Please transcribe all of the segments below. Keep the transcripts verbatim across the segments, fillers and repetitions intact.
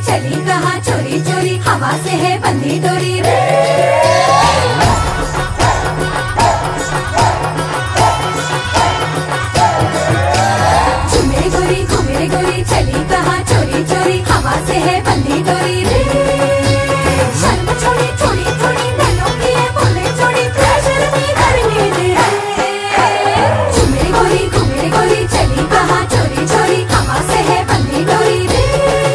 चली कहाँ चोरी चोरी, हवा से है बंधी डोरी रे। घूमे गोरी घूमे गोरी चली कहाँ चोरी चोरी, हवा से है बंधी डोरी रे। शर्म छोड़ी थोड़ी थोड़ी नैनों की है बोले छोड़ी, प्रेशर में करनी दे। घूमे गोरी घूमे गोरी चली कहाँ चोरी चोरी, हवा से है बंधी डोरी रे।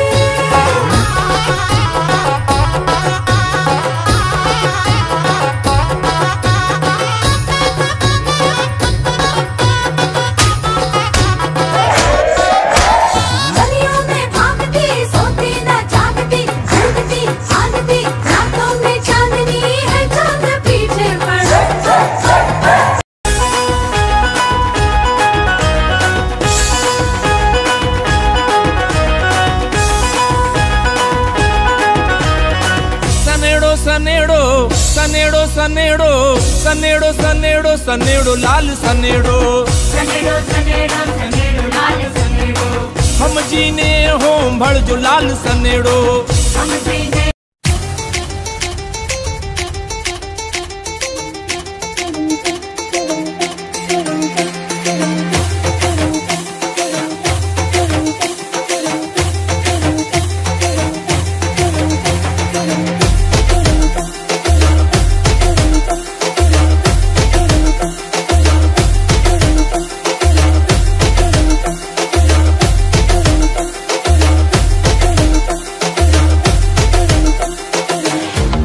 गलियों में भागती सोती न जागती, झूठती भागती रातों में चांदनी है, चांद पीछे पड़। सनेड़ो सनेड़ो सनेड़ो सनेड़ो सनेड़ो सनेड़ो सनेड़ो लाल सनेड़ो, सनेड़ो सनेड़ो सनेड़ो लाल सनेड़ो, हम जीने हो भड़ जो लाल सनेड़ो। हम जीने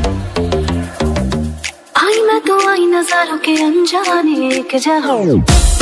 नजारों के अनजाने एक जहां।